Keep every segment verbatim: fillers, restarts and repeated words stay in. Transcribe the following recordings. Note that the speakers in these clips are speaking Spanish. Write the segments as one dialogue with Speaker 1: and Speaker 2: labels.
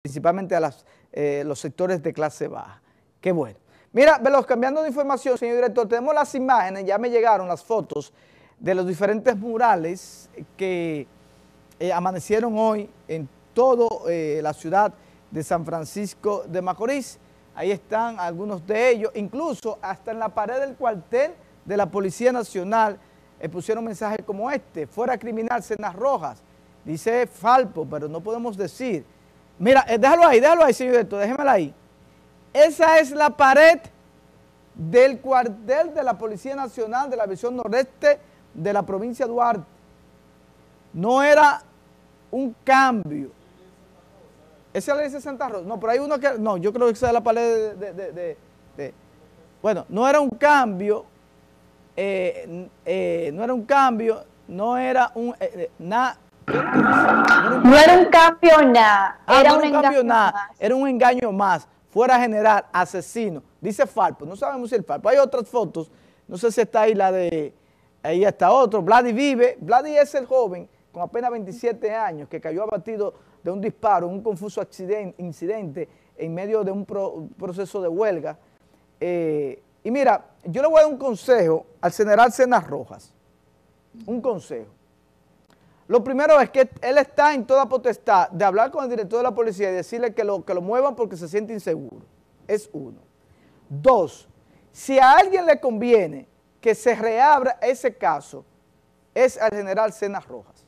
Speaker 1: principalmente a las, eh, los sectores de clase baja. Qué bueno. Mira, Veloz, cambiando de información, señor director, tenemos las imágenes, ya me llegaron las fotos de los diferentes murales que eh, amanecieron hoy en toda eh, la ciudad de San Francisco de Macorís. Ahí están algunos de ellos, incluso hasta en la pared del cuartel de la Policía Nacional eh, pusieron mensajes como este: fuera criminal, Cenas Rojas, dice Falpo, pero no podemos decir. Mira, eh, déjalo ahí, déjalo ahí, señor director, déjemela ahí. Esa es la pared del cuartel de la Policía Nacional de la División Noreste de la provincia de Duarte. No era un cambio. ¿Esa es la de Santa Rosa? No, pero hay uno que... No, yo creo que esa es la pared de... de, de, de bueno, no era un cambio, eh, eh, no era un cambio, no era un... Eh, na,
Speaker 2: no era un cambio nada,
Speaker 1: ah,
Speaker 2: era
Speaker 1: no
Speaker 2: un,
Speaker 1: un cambio
Speaker 2: engaño
Speaker 1: nada,
Speaker 2: más.
Speaker 1: Era un engaño más, fuera general, asesino, dice Falpo, no sabemos si el Falpo. Hay otras fotos, no sé si está ahí la de... Ahí está otro, Vladi vive. Vladi es el joven con apenas veintisiete años que cayó abatido de un disparo, un confuso accidente, incidente en medio de un, pro, un proceso de huelga. Eh, y mira, yo le voy a dar un consejo al general Cenas Rojas, un consejo. Lo primero es que él está en toda potestad de hablar con el director de la policía y decirle que lo, que lo muevan porque se siente inseguro. Es uno. Dos, si a alguien le conviene que se reabra ese caso, es al general Cenas Rojas.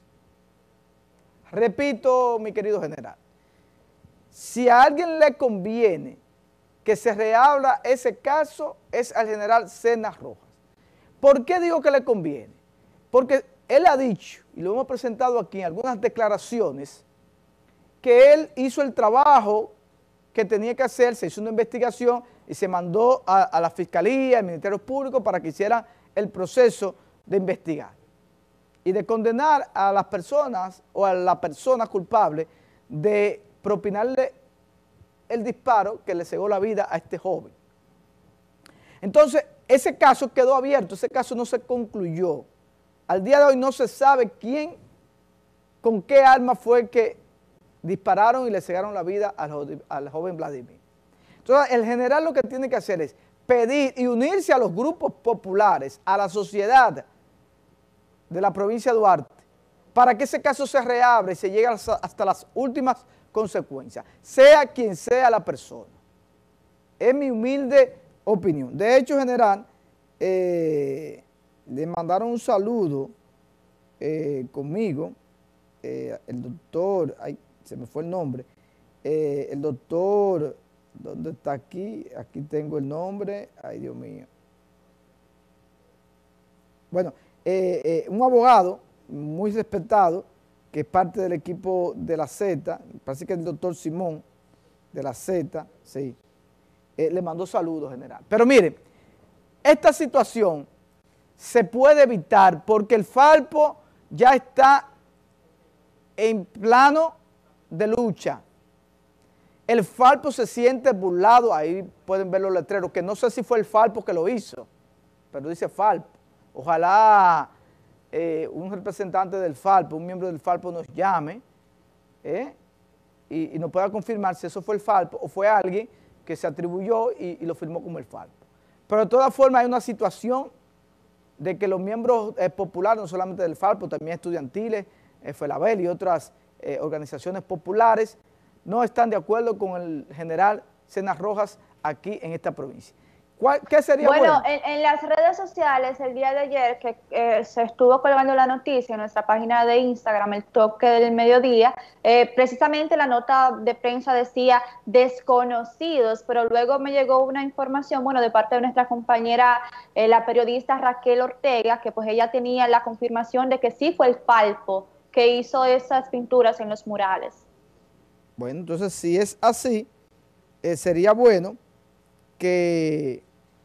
Speaker 1: Repito, mi querido general, si a alguien le conviene que se reabra ese caso, es al general Cenas Rojas. ¿Por qué digo que le conviene? Porque él ha dicho, y lo hemos presentado aquí en algunas declaraciones, que él hizo el trabajo que tenía que hacer, se hizo una investigación y se mandó a, a la Fiscalía, al Ministerio Público, para que hicieran el proceso de investigar y de condenar a las personas o a la persona culpable de propinarle el disparo que le cegó la vida a este joven. Entonces, ese caso quedó abierto, ese caso no se concluyó. Al día de hoy no se sabe quién, con qué arma fue que dispararon y le cegaron la vida al, al joven Vladimir. Entonces, el general lo que tiene que hacer es pedir y unirse a los grupos populares, a la sociedad de la provincia de Duarte, para que ese caso se reabra y se llegue hasta las últimas consecuencias, sea quien sea la persona. Es mi humilde opinión. De hecho, general, eh, le mandaron un saludo eh, conmigo, eh, el doctor, ay, se me fue el nombre, eh, el doctor, ¿dónde está aquí? Aquí tengo el nombre, ay Dios mío. Bueno, eh, eh, un abogado muy respetado, que es parte del equipo de la Z, parece que es el doctor Simón, de la Z, sí, eh, le mandó saludos, general. Pero mire, esta situación se puede evitar porque el Falpo ya está en plano de lucha. El Falpo se siente burlado, ahí pueden ver los letreros, que no sé si fue el Falpo que lo hizo, pero dice Falpo. Ojalá eh, un representante del Falpo, un miembro del Falpo nos llame eh, y, y nos pueda confirmar si eso fue el Falpo o fue alguien que se atribuyó y, y lo firmó como el Falpo. Pero de todas formas hay una situación de que los miembros eh, populares, no solamente del Falpo, también estudiantiles, eh, FELABEL y otras eh, organizaciones populares, no están de acuerdo con el general Cenas Rojas aquí en esta provincia. ¿Cuál, ¿Qué sería bueno?
Speaker 2: Bueno, en, en las redes sociales el día de ayer que eh, se estuvo colgando la noticia en nuestra página de Instagram, el toque del mediodía, eh, precisamente la nota de prensa decía desconocidos, pero luego me llegó una información, bueno, de parte de nuestra compañera, eh, la periodista Raquel Ortega, que pues ella tenía la confirmación de que sí fue el Falpo que hizo esas pinturas en los murales.
Speaker 1: Bueno, entonces si es así, eh, sería bueno que,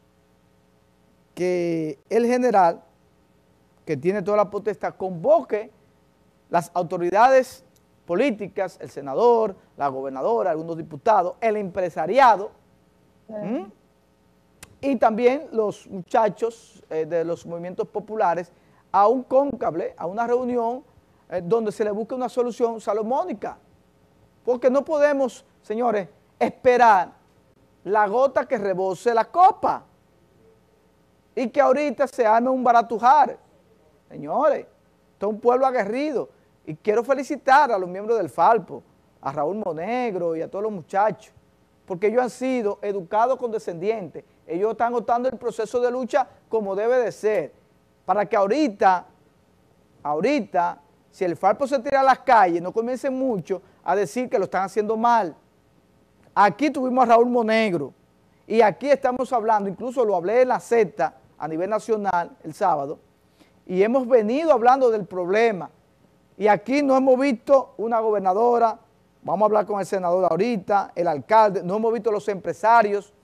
Speaker 1: que el general, que tiene toda la potestad, convoque las autoridades políticas, el senador, la gobernadora, algunos diputados, el empresariado, ¿m? y también los muchachos eh, de los movimientos populares a un cónclave, a una reunión eh, donde se le busque una solución salomónica, porque no podemos señores, esperar la gota que rebose la copa y que ahorita se arme un baratujar. Señores, esto es un pueblo aguerrido y quiero felicitar a los miembros del Falpo, a Raúl Monegro y a todos los muchachos, porque ellos han sido educados condescendientes, ellos están agotando el proceso de lucha como debe de ser, para que ahorita, ahorita, si el Falpo se tira a las calles, no comiencen mucho a decir que lo están haciendo mal. Aquí tuvimos a Raúl Monegro y aquí estamos hablando, incluso lo hablé en la Z a nivel nacional el sábado, y hemos venido hablando del problema. Y aquí no hemos visto una gobernadora, vamos a hablar con el senador ahorita, el alcalde, no hemos visto los empresarios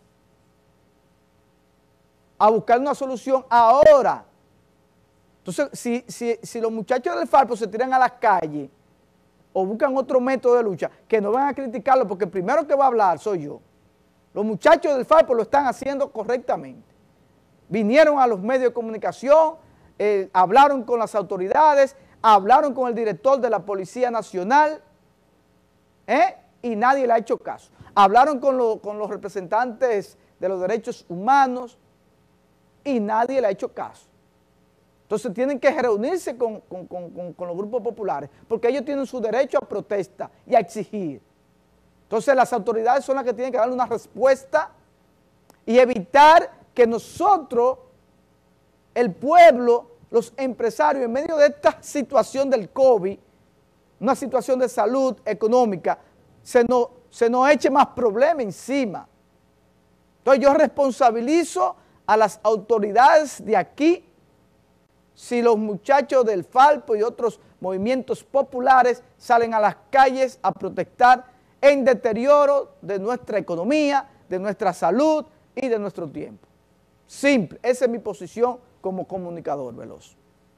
Speaker 1: a buscar una solución ahora. Entonces, si, si, si los muchachos del Falpo se tiran a las calles o buscan otro método de lucha, que no van a criticarlo, porque el primero que va a hablar soy yo. Los muchachos del Falpo lo están haciendo correctamente. Vinieron a los medios de comunicación, eh, hablaron con las autoridades, hablaron con el director de la Policía Nacional, ¿eh? y nadie le ha hecho caso. Hablaron con, lo, con los representantes de los derechos humanos y nadie le ha hecho caso. Entonces tienen que reunirse con, con, con, con, con los grupos populares, porque ellos tienen su derecho a protesta y a exigir. Entonces las autoridades son las que tienen que darle una respuesta y evitar que nosotros, el pueblo, los empresarios, en medio de esta situación del COVID, una situación de salud económica, se nos, se nos eche más problemas encima. Entonces yo responsabilizo a las autoridades de aquí si los muchachos del Falpo y otros movimientos populares salen a las calles a protestar en deterioro de nuestra economía, de nuestra salud y de nuestro tiempo. Simple, esa es mi posición como comunicador veloz.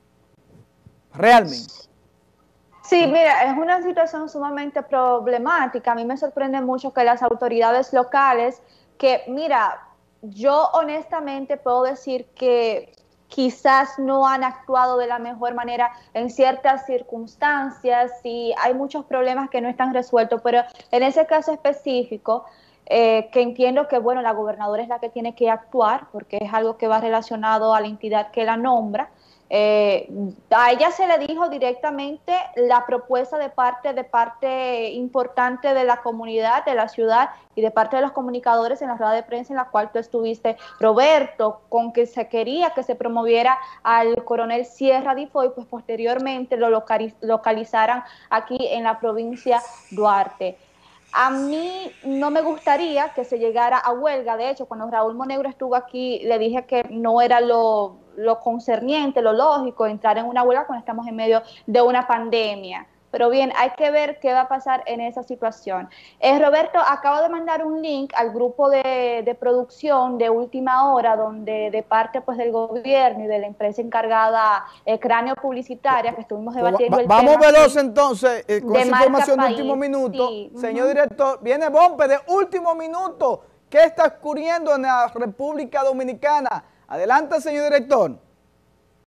Speaker 1: Realmente.
Speaker 2: Sí, mira, es una situación sumamente problemática. A mí me sorprende mucho que las autoridades locales, que mira, yo honestamente puedo decir que quizás no han actuado de la mejor manera en ciertas circunstancias y hay muchos problemas que no están resueltos, pero en ese caso específico, eh, que entiendo que, bueno, la gobernadora es la que tiene que actuar porque es algo que va relacionado a la entidad que la nombra. Eh, a ella se le dijo directamente la propuesta de parte, de parte importante de la comunidad, de la ciudad y de parte de los comunicadores en la rueda de prensa en la cual tú estuviste, Roberto, con que se quería que se promoviera al coronel Sierra Difoy, pues posteriormente lo localiz localizaran aquí en la provincia Duarte. A mí no me gustaría que se llegara a huelga. De hecho, cuando Raúl Monegro estuvo aquí, le dije que no era lo, lo concerniente, lo lógico, entrar en una huelga cuando estamos en medio de una pandemia. Pero bien, hay que ver qué va a pasar en esa situación. Eh, Roberto, acabo de mandar un link al grupo de, de producción de Última Hora, donde de parte pues del gobierno y de la empresa encargada, eh, Cráneo Publicitaria, que estuvimos debatiendo
Speaker 1: Va,
Speaker 2: el
Speaker 1: vamos
Speaker 2: tema.
Speaker 1: Vamos veloz entonces, eh, con esa información
Speaker 2: país,
Speaker 1: de último minuto.
Speaker 2: Sí.
Speaker 1: Señor
Speaker 2: uh-huh.
Speaker 1: director, viene Bompe de último minuto. ¿Qué está ocurriendo en la República Dominicana? Adelante, señor director.